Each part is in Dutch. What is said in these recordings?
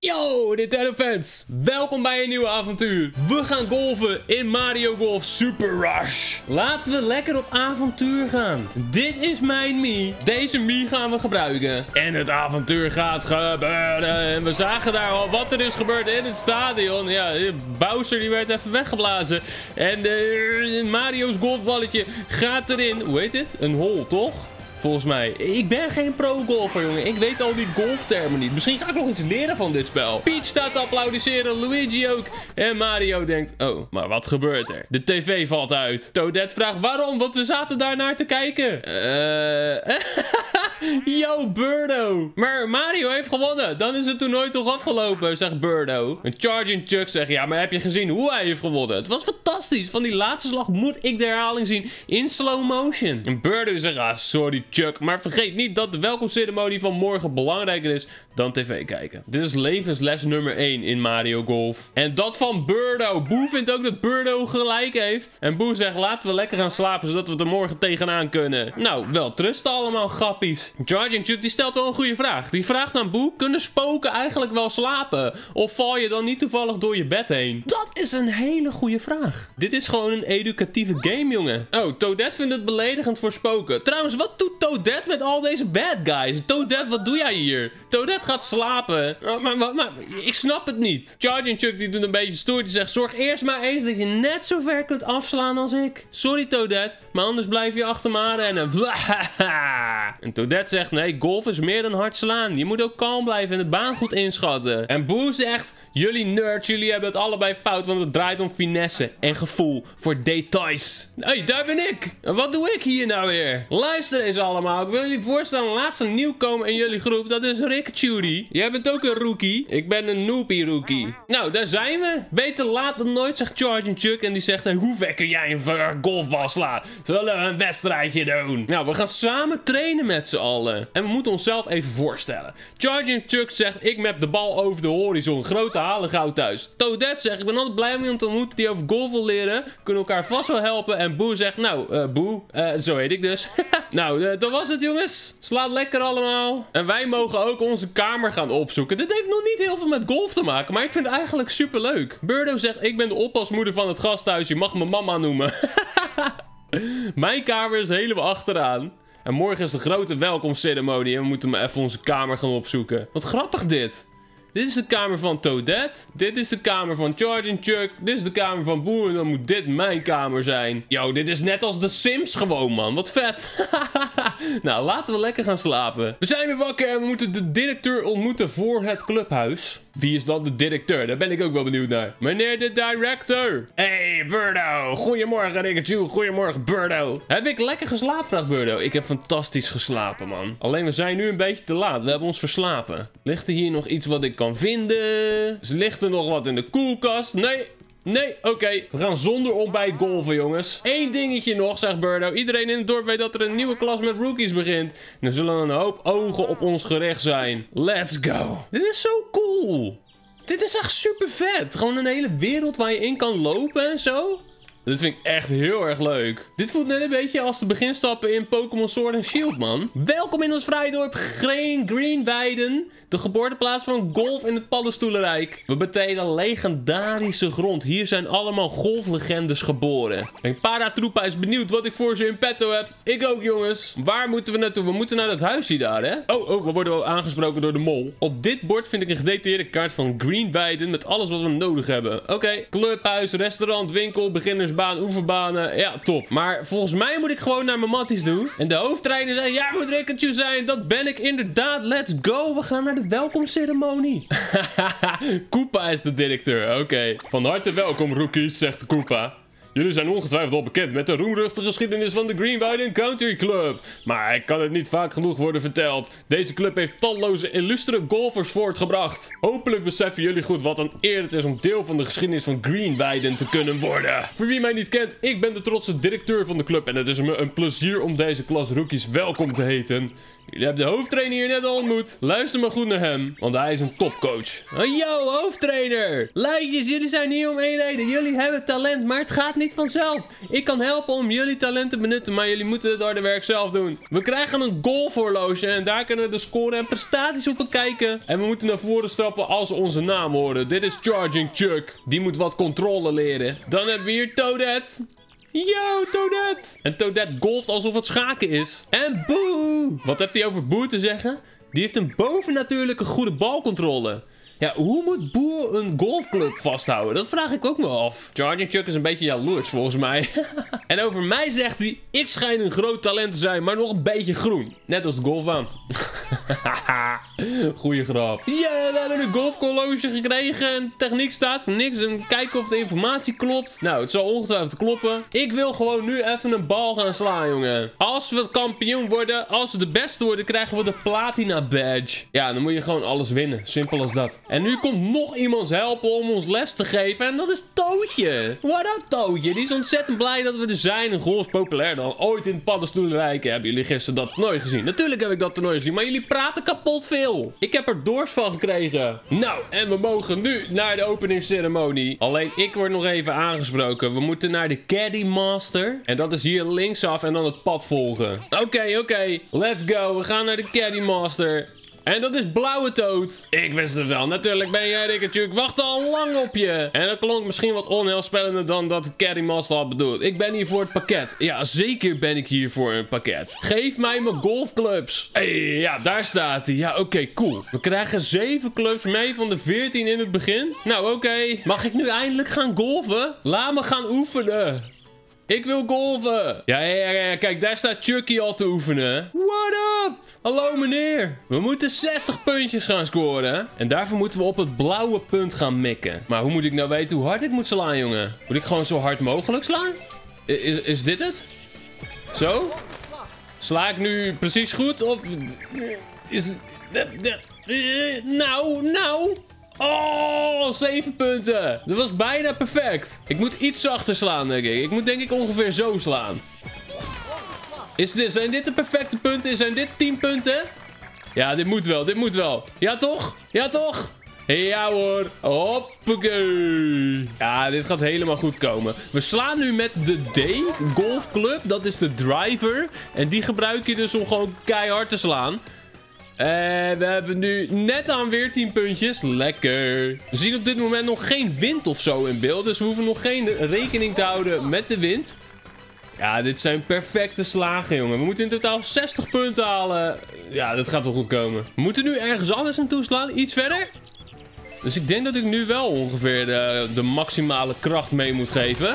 Yo, Nintendo fans! Welkom bij een nieuw avontuur. We gaan golfen in Mario Golf Super Rush. Laten we lekker op avontuur gaan. Dit is mijn Mii. Deze Mii gaan we gebruiken. En het avontuur gaat gebeuren. En we zagen daar al wat er is gebeurd in het stadion. Ja, Bowser die werd even weggeblazen. En Mario's golfballetje gaat erin. Hoe heet dit? Een hole, toch? Volgens mij. Ik ben geen pro-golfer, jongen. Ik weet al die golftermen niet. Misschien ga ik nog iets leren van dit spel. Peach staat te applaudisseren. Luigi ook. En Mario denkt... Oh, maar wat gebeurt er? De tv valt uit. Toadette vraagt waarom, want we zaten daar naar te kijken. Yo, Birdo. Maar Mario heeft gewonnen. Dan is het toernooi toch afgelopen, zegt Birdo. En Charging Chuck zegt... Ja, maar heb je gezien hoe hij heeft gewonnen? Het was fantastisch. Van die laatste slag moet ik de herhaling zien in slow motion. En Birdo zegt... Ah, sorry Chuck, maar vergeet niet dat de welkomstceremonie van morgen belangrijker is dan tv kijken. Dit is levensles nummer 1 in Mario Golf. En dat van Birdo. Boe vindt ook dat Birdo gelijk heeft. En Boe zegt, laten we lekker gaan slapen, zodat we er morgen tegenaan kunnen. Nou, wel trusten allemaal, grappies. Charging Chuck, die stelt wel een goede vraag. Die vraagt aan Boe, kunnen spoken eigenlijk wel slapen? Of val je dan niet toevallig door je bed heen? Dat is een hele goede vraag. Dit is gewoon een educatieve game, jongen. Oh, Toadette vindt het beledigend voor spoken. Trouwens, wat doet Toadette met al deze bad guys? Toadette, wat doe jij hier? Toadette gaat slapen. Maar ik snap het niet. Charging Chuck die doet een beetje stoer. Die zegt, zorg eerst maar eens dat je net zo ver kunt afslaan als ik. Sorry Toadette, maar anders blijf je achter me aanrennen. En Toadette zegt, nee, golf is meer dan hard slaan. Je moet ook kalm blijven en de baan goed inschatten. En Boe zegt, jullie nerds, jullie hebben het allebei fout, want het draait om finesse en gevoel voor details. Hey, daar ben ik. En wat doe ik hier nou weer? Luister eens allemaal. Ik wil jullie voorstellen, laatste nieuwkomer in jullie groep. Dat is Rick Judy. Jij bent ook een rookie. Ik ben een noopie rookie. Nou, daar zijn we. Beter laat dan nooit, zegt Charging Chuck. En die zegt, hey, hoe ver kun jij een golfbal slaan? Zullen we een wedstrijdje doen? Nou, we gaan samen trainen met z'n allen. En we moeten onszelf even voorstellen. Charging Chuck zegt, ik map de bal over de horizon. Grote halen gauw thuis. Toadette zegt, ik ben altijd blij om iemand te ontmoeten die over golf wil leren. Kunnen elkaar vast wel helpen. En Boe zegt, nou, Boe, zo heet ik dus. Nou, dat was het, jongens. Slaat lekker allemaal. En wij mogen ook onze kamer gaan opzoeken. Dit heeft nog niet heel veel met golf te maken, maar ik vind het eigenlijk super leuk. Birdo zegt, ik ben de oppasmoeder van het gasthuis. Je mag me mama noemen. Mijn kamer is helemaal achteraan. En morgen is de grote welkomstceremonie en we moeten maar even onze kamer gaan opzoeken. Wat grappig dit. Dit is de kamer van Toadette. Dit is de kamer van Charging Chuck. Dit is de kamer van Boe. En dan moet dit mijn kamer zijn. Yo, dit is net als de Sims gewoon, man. Wat vet. Nou, laten we lekker gaan slapen. We zijn weer wakker en we moeten de directeur ontmoeten voor het clubhuis. Wie is dan de directeur? Daar ben ik ook wel benieuwd naar. Meneer de director. Hey, Birdo. Goedemorgen, Rikachu. Goedemorgen, Birdo. Heb ik lekker geslapen, vraagt Birdo. Ik heb fantastisch geslapen, man. Alleen we zijn nu een beetje te laat. We hebben ons verslapen. Ligt er hier nog iets wat ik kan vinden? Ligt er nog wat in de koelkast? Nee, oké. We gaan zonder ontbijt golven, jongens. Eén dingetje nog, zegt Birdo. Iedereen in het dorp weet dat er een nieuwe klas met rookies begint. En er zullen een hoop ogen op ons gericht zijn. Let's go. Dit is zo cool. Dit is echt super vet. Gewoon een hele wereld waar je in kan lopen en zo. Dit vind ik echt heel erg leuk. Dit voelt net een beetje als de beginstappen in Pokémon Sword and Shield, man. Welkom in ons Vrijdorp Greenweiden. De geboorteplaats van golf in het paddenstoelenrijk. We betreden legendarische grond. Hier zijn allemaal golflegendes geboren. En Paratroopa is benieuwd wat ik voor ze in petto heb. Ik ook, jongens. Waar moeten we naartoe? We moeten naar dat huisje daar, hè? Oh, we worden aangesproken door de mol. Op dit bord vind ik een gedetailleerde kaart van Greenweiden met alles wat we nodig hebben. Oké. Clubhuis, restaurant, winkel, beginnersbaan, oefenbanen. Ja, top. Maar volgens mij moet ik gewoon naar mijn matties doen. En de hoofdtrainer zei, jij moet Rikachu zijn. Dat ben ik inderdaad. Let's go. We gaan naar de welkomstceremonie. Koopa is de directeur. Oké. Van harte welkom, rookies, zegt Koopa. Jullie zijn ongetwijfeld al bekend met de roemruchte geschiedenis van de Greenweiden Country Club. Maar ik kan het niet vaak genoeg worden verteld. Deze club heeft talloze illustere golfers voortgebracht. Hopelijk beseffen jullie goed wat een eer het is om deel van de geschiedenis van Greenweiden te kunnen worden. Voor wie mij niet kent, ik ben de trotse directeur van de club en het is me een plezier om deze klas rookies welkom te heten. Jullie hebben de hoofdtrainer hier net al ontmoet. Luister maar goed naar hem, want hij is een topcoach. Yo, hoofdtrainer! Luidjes, jullie zijn hier om één reden. Jullie hebben talent, maar het gaat niet vanzelf. Ik kan helpen om jullie talent te benutten, maar jullie moeten het harde werk zelf doen. We krijgen een golfhorloge en daar kunnen we de score en prestaties op bekijken. En we moeten naar voren stappen als we onze naam horen. Dit is Charging Chuck. Die moet wat controle leren. Dan hebben we hier Toadette. Yo, Toadette! En Toadette golft alsof het schaken is. En Boe! Wat hebt hij over Boe te zeggen? Die heeft een bovennatuurlijke goede balcontrole. Ja, hoe moet Boe een golfclub vasthouden? Dat vraag ik ook me af. Charging Chuck is een beetje jaloers volgens mij. En over mij zegt hij, ik schijn een groot talent te zijn, maar nog een beetje groen. Net als de golfbaan. Goeie grap. Ja, we hebben een golfhorloge gekregen en de techniek staat voor niks. En kijken of de informatie klopt. Nou, het zal ongetwijfeld kloppen. Ik wil gewoon nu even een bal gaan slaan, jongen. Als we kampioen worden, als we de beste worden, krijgen we de platina badge. Ja, dan moet je gewoon alles winnen. Simpel als dat. En nu komt nog iemand helpen om ons les te geven. En dat is Tootje. What up, Tootje? Die is ontzettend blij dat we er zijn. Een golf is populair dan ooit in het Paddenstoelenrijk. Hebben jullie gisteren dat toernooi gezien? Natuurlijk heb ik dat toernooi gezien. Maar jullie praten kapot veel. Ik heb er dorst van gekregen. Nou, en we mogen nu naar de openingsceremonie. Alleen ik word nog even aangesproken. We moeten naar de Caddy Master. En dat is hier linksaf en dan het pad volgen. Oké. Let's go. We gaan naar de Caddy Master. En dat is Blauwe Toad. Ik wist het wel. Natuurlijk ben jij Rikkertje. Ik wacht al lang op je. En dat klonk misschien wat onheilspellender dan dat de Caddy Master had bedoeld. Ik ben hier voor het pakket. Ja, zeker ben ik hier voor een pakket. Geef mij mijn golfclubs. Ja, daar staat hij. Ja, oké, cool. We krijgen 7 clubs mee van de 14 in het begin. Nou, oké. Mag ik nu eindelijk gaan golfen? Laat me gaan oefenen. Ik wil golven. Ja. Kijk, daar staat Chucky al te oefenen. What up? Hallo meneer. We moeten 60 puntjes gaan scoren. En daarvoor moeten we op het blauwe punt gaan mikken. Maar hoe moet ik nou weten hoe hard ik moet slaan, jongen? Moet ik gewoon zo hard mogelijk slaan? Is dit het? Zo? Sla ik nu precies goed? Of... Is... Nou... Oh, 7 punten. Dat was bijna perfect. Ik moet iets zachter slaan, denk ik. Ik moet denk ik ongeveer zo slaan. Zijn dit de perfecte punten? Zijn dit 10 punten? Ja, dit moet wel. Ja, toch? Ja hoor. Hoppakee. Ja, dit gaat helemaal goed komen. We slaan nu met de D Golf Club. Dat is de driver. En die gebruik je dus om gewoon keihard te slaan. We hebben nu net aan weer 10 puntjes. Lekker. We zien op dit moment nog geen wind of zo in beeld. Dus we hoeven nog geen rekening te houden met de wind. Ja, dit zijn perfecte slagen, jongen. We moeten in totaal 60 punten halen. Ja, dat gaat wel goed komen. We moeten nu ergens anders naartoe slaan. Iets verder. Dus ik denk dat ik nu wel ongeveer de maximale kracht mee moet geven.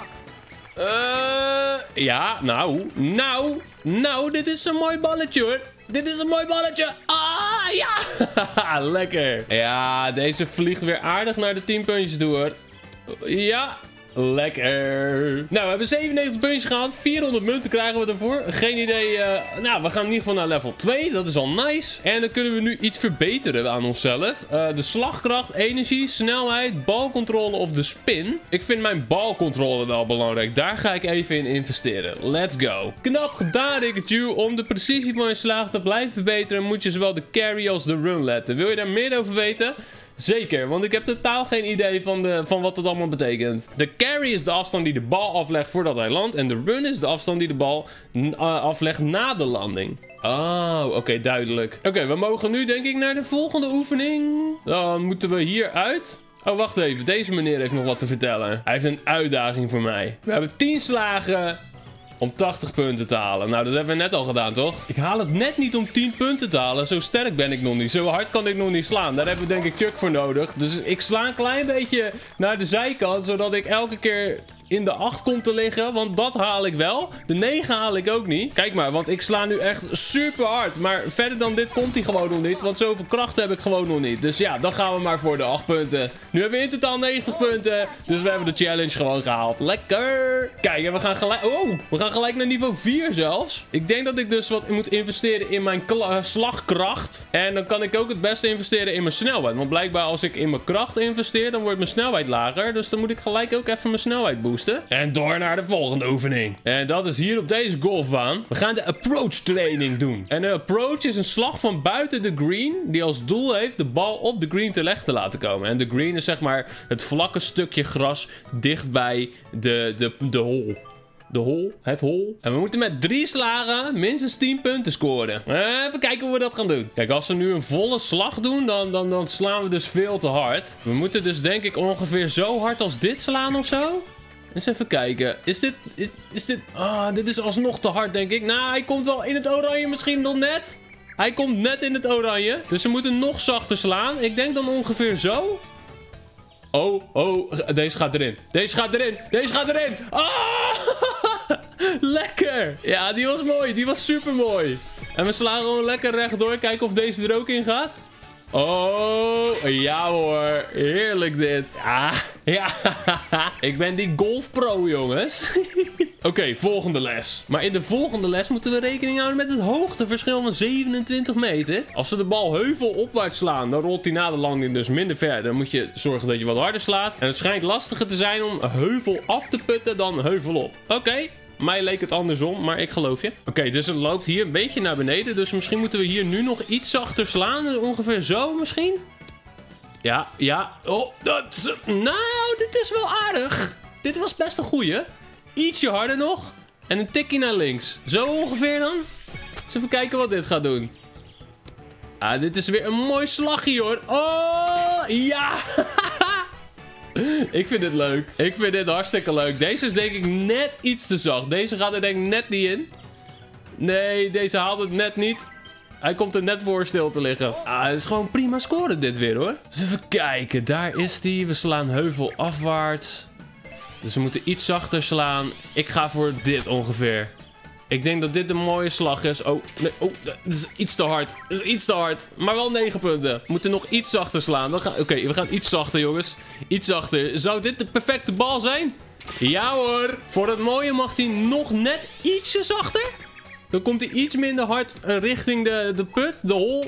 Ja, nou, dit is een mooi balletje, hoor. Dit is een mooi balletje. Ah, ja. Lekker. Ja, deze vliegt weer aardig naar de 10 puntjes toe, hoor. Ja. Lekker. Nou, we hebben 97 puntjes gehaald. 400 munten krijgen we ervoor. Geen idee. Nou, we gaan in ieder geval naar level 2. Dat is al nice. En dan kunnen we nu iets verbeteren aan onszelf. De slagkracht, energie, snelheid, balcontrole of de spin. Ik vind mijn balcontrole wel belangrijk. Daar ga ik even in investeren. Let's go. Knap gedaan, Rikkertje. Om de precisie van je slag te blijven verbeteren, moet je zowel de carry als de run letten. Wil je daar meer over weten? Zeker, want ik heb totaal geen idee van wat het allemaal betekent. De carry is de afstand die de bal aflegt voordat hij landt. En de run is de afstand die de bal aflegt na de landing. Oh, oké, duidelijk. Oké, we mogen nu denk ik naar de volgende oefening. Dan moeten we hier uit. Oh, wacht even. Deze meneer heeft nog wat te vertellen. Hij heeft een uitdaging voor mij. We hebben 10 slagen om 80 punten te halen. Nou, dat hebben we net al gedaan, toch? Ik haal het net niet om 10 punten te halen. Zo sterk ben ik nog niet. Zo hard kan ik nog niet slaan. Daar hebben we denk ik Chuck voor nodig. Dus ik sla een klein beetje naar de zijkant, zodat ik elke keer in de 8 komt te liggen, want dat haal ik wel. De 9 haal ik ook niet. Kijk maar, want ik sla nu echt super hard. Maar verder dan dit komt hij gewoon nog niet, want zoveel kracht heb ik gewoon nog niet. Dus ja, dan gaan we maar voor de 8 punten. Nu hebben we in totaal 90 punten. Dus we hebben de challenge gewoon gehaald. Lekker! Kijk, en we gaan gelijk... Oh, we gaan gelijk naar niveau 4 zelfs. Ik denk dat ik dus wat moet investeren in mijn slagkracht. En dan kan ik ook het beste investeren in mijn snelheid. Want blijkbaar als ik in mijn kracht investeer, dan wordt mijn snelheid lager. Dus dan moet ik gelijk ook even mijn snelheid boosten. boosten. En door naar de volgende oefening. En dat is hier op deze golfbaan. We gaan de approach training doen. En de approach is een slag van buiten de green, die als doel heeft de bal op de green terecht te laten komen. En de green is zeg maar het vlakke stukje gras dichtbij de hole. Het hol. En we moeten met 3 slagen minstens 10 punten scoren. Even kijken hoe we dat gaan doen. Kijk, als we nu een volle slag doen, dan slaan we dus veel te hard. We moeten dus denk ik ongeveer zo hard als dit slaan of zo. Eens even kijken. Is dit... dit is alsnog te hard, denk ik. Nou, hij komt wel in het oranje misschien nog net. Hij komt net in het oranje. Dus we moeten nog zachter slaan. Ik denk dan ongeveer zo. Oh, deze gaat erin. Deze gaat erin. Ah! Lekker. Ja, die was mooi. Die was super mooi. En we slaan gewoon lekker rechtdoor. Kijken of deze er ook in gaat. Oh, ja hoor. Heerlijk dit. Ja. Ik ben die golfpro, jongens. Oké, volgende les. Maar in de volgende les moeten we rekening houden met het hoogteverschil van 27 meter. Als we de bal heuvelopwaarts slaan, dan rolt hij na de landing dus minder ver. Dan moet je zorgen dat je wat harder slaat. En het schijnt lastiger te zijn om heuvel af te putten dan heuvel op. Oké. Mij leek het andersom, maar ik geloof je. Oké, dus het loopt hier een beetje naar beneden. Dus misschien moeten we hier nu nog iets zachter slaan. Dus ongeveer zo misschien. Ja. Oh, nou, dit is wel aardig. Dit was best een goeie. Ietsje harder nog. En een tikje naar links. Zo ongeveer dan. Dus even kijken wat dit gaat doen. Dit is weer een mooi slagje hoor. Oh, ja. Ik vind dit leuk. Ik vind dit hartstikke leuk. Deze is denk ik net iets te zacht. Deze gaat er denk ik net niet in. Nee, deze haalt het net niet. Hij komt er net voor stil te liggen. Het is gewoon prima scoren dit weer hoor. Dus even kijken. Daar is die. We slaan heuvel afwaarts. Dus we moeten iets zachter slaan. Ik ga voor dit ongeveer. Ik denk dat dit een mooie slag is. Oh, nee. Oh, dat is iets te hard. Dat is iets te hard. Maar wel 9 punten. We moeten nog iets zachter slaan. Oké, we gaan iets zachter, jongens. Iets zachter. Zou dit de perfecte bal zijn? Ja hoor. Voor het mooie mag hij nog net ietsje zachter. Dan komt hij iets minder hard richting de put. De hole.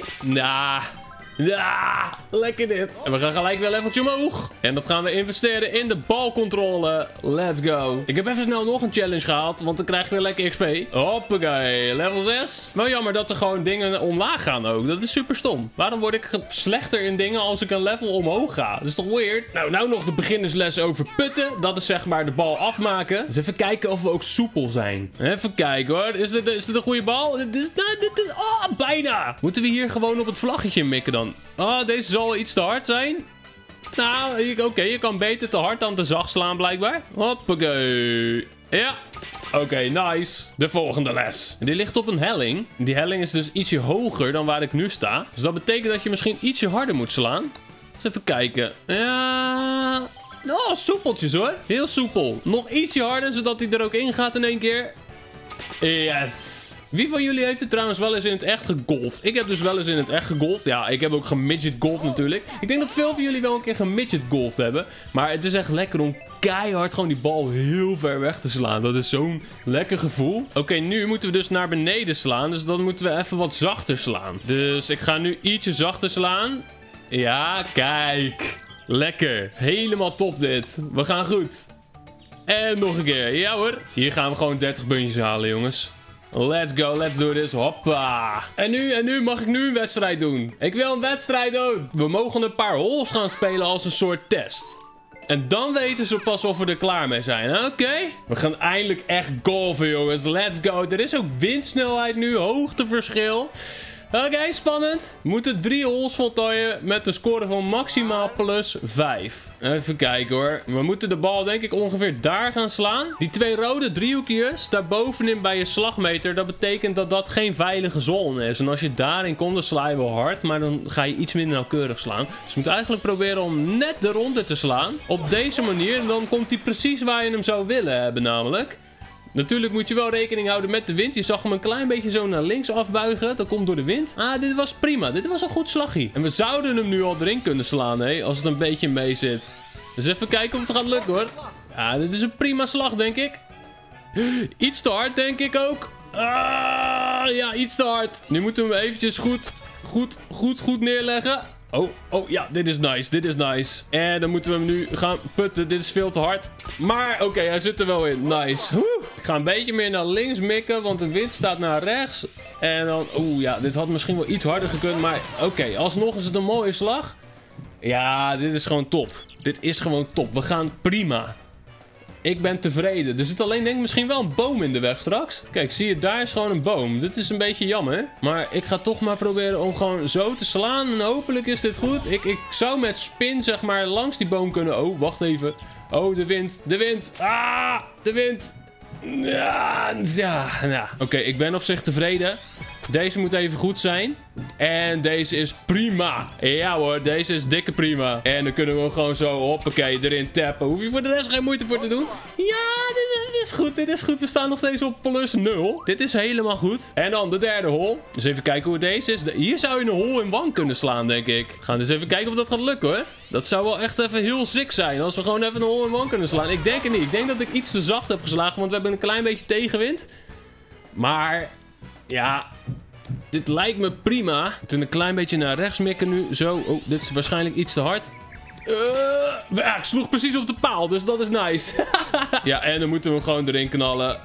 Ja, lekker dit. En we gaan gelijk weer leveltje omhoog. En dat gaan we investeren in de balcontrole. Let's go. Ik heb even snel nog een challenge gehaald, want dan krijg je weer lekker XP. Hoppakee, level 6. Wel jammer dat er gewoon dingen omlaag gaan ook. Dat is super stom. Waarom word ik slechter in dingen als ik een level omhoog ga? Dat is toch weird? Nou nog de beginnersles over putten. Dat is zeg maar de bal afmaken. Dus even kijken of we ook soepel zijn. Even kijken hoor. Is dit een goede bal? Dit is bijna. Moeten we hier gewoon op het vlaggetje mikken dan? Deze zal iets te hard zijn. Nou, oké, je kan beter te hard dan te zacht slaan blijkbaar. Hoppakee. Ja. Oké, nice. De volgende les. Die ligt op een helling. Die helling is dus ietsje hoger dan waar ik nu sta. Dus dat betekent dat je misschien ietsje harder moet slaan. Dus even kijken. Ja. Soepeltjes hoor. Heel soepel. Nog ietsje harder, zodat hij er ook in gaat in één keer. Yes. Wie van jullie heeft het trouwens wel eens in het echt gegolfd? Ik heb dus wel eens in het echt gegolfd. Ja, ik heb ook gemidget golf natuurlijk. Ik denk dat veel van jullie wel een keer gemidget golfd hebben. Maar het is echt lekker om keihard gewoon die bal heel ver weg te slaan. Dat is zo'n lekker gevoel. Oké, nu moeten we dus naar beneden slaan. Dus dan moeten we even wat zachter slaan. Dus ik ga nu ietsje zachter slaan. Ja, kijk. Lekker. Helemaal top dit. We gaan goed. En nog een keer. Ja hoor. Hier gaan we gewoon 30 puntjes halen, jongens. Let's go, let's do this. Hoppa. En nu mag ik een wedstrijd doen. Ik wil een wedstrijd doen. We mogen een paar holes gaan spelen als een soort test. En dan weten ze pas of we er klaar mee zijn. Oké. We gaan eindelijk echt golfen, jongens. Let's go. Er is ook windsnelheid nu. Hoogteverschil. Oké, spannend. We moeten 3 holes voltooien met een score van maximaal plus 5. Even kijken hoor. We moeten de bal denk ik ongeveer daar gaan slaan. Die 2 rode driehoekjes daarbovenin bij je slagmeter. Dat betekent dat dat geen veilige zone is. En als je daarin komt, dan sla je wel hard. Maar dan ga je iets minder nauwkeurig slaan. Dus je moet eigenlijk proberen om net eronder te slaan. Op deze manier. En dan komt hij precies waar je hem zou willen hebben namelijk. Natuurlijk moet je wel rekening houden met de wind. Je zag hem een klein beetje zo naar links afbuigen. Dat komt door de wind. Dit was prima. Dit was een goed slagje. En we zouden hem nu al erin kunnen slaan, hè, als het een beetje mee zit. Dus even kijken of het gaat lukken, hoor. Ja, dit is een prima slag, denk ik. Iets te hard, denk ik ook. Ja, iets te hard. Nu moeten we hem eventjes goed neerleggen. Oh, ja, dit is nice. Dit is nice. En dan moeten we hem nu gaan putten. Dit is veel te hard. Maar, oké, hij zit er wel in. Nice. Woe. Ik ga een beetje meer naar links mikken, want de wind staat naar rechts. En dan, ja, dit had misschien wel iets harder gekund. Maar, oké, alsnog is het een mooie slag. Ja, dit is gewoon top. Dit is gewoon top. We gaan prima. Ik ben tevreden. Er zit alleen denk ik misschien wel een boom in de weg straks. Kijk, zie je, daar is gewoon een boom. Dit is een beetje jammer. Maar ik ga toch maar proberen om gewoon zo te slaan. En hopelijk is dit goed. Ik zou met spin zeg maar langs die boom kunnen. Oh, wacht even. Oh, de wind. De wind. Ah, de wind. Ja. Oké, ik ben op zich tevreden. Deze moet even goed zijn. En deze is prima. Ja hoor, deze is dikke prima. En dan kunnen we hem gewoon zo, hoppakee, erin tappen. Hoef je voor de rest geen moeite voor te doen. Ja, dit is goed, dit is goed. We staan nog steeds op plus 0. Dit is helemaal goed. En dan de derde hole. Dus even kijken hoe deze is. Hier zou je een hole in one kunnen slaan, denk ik. We gaan dus even kijken of dat gaat lukken, hoor. Dat zou wel echt even heel sick zijn. Als we gewoon even een hole in one kunnen slaan. Ik denk het niet. Ik denk dat ik iets te zacht heb geslagen. Want we hebben een klein beetje tegenwind. Maar, ja... Dit lijkt me prima. We moeten een klein beetje naar rechts mikken nu. Zo. Oh, dit is waarschijnlijk iets te hard. Ja, ik sloeg precies op de paal, dus dat is nice. Ja, en dan moeten we hem gewoon erin knallen.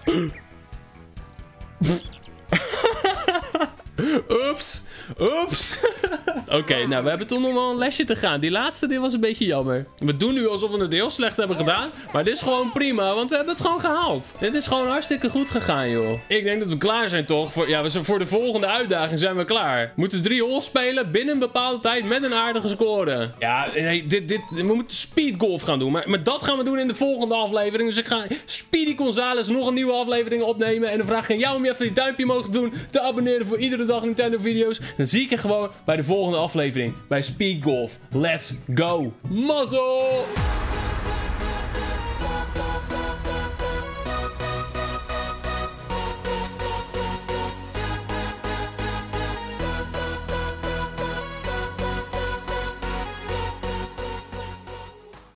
Oeps. Oeps. Oké, nou, we hebben toch nog wel een lesje te gaan. Die laatste, dit was een beetje jammer. We doen nu alsof we het heel slecht hebben gedaan. Maar dit is gewoon prima, want we hebben het gewoon gehaald. Dit is gewoon hartstikke goed gegaan, joh. Ik denk dat we klaar zijn, toch? Voor de volgende uitdaging zijn we klaar. We moeten 3 holes spelen binnen een bepaalde tijd met een aardige score. Ja, nee, we moeten speedgolf gaan doen. Maar dat gaan we doen in de volgende aflevering. Dus ik ga Speedy Gonzales nog een nieuwe aflevering opnemen. En dan vraag ik aan jou om je even die duimpje omhoog te doen. Te abonneren voor iedere dag Nintendo video's. Dan zie ik je gewoon bij de volgende aflevering bij Speed Golf. Let's go! Mazzel!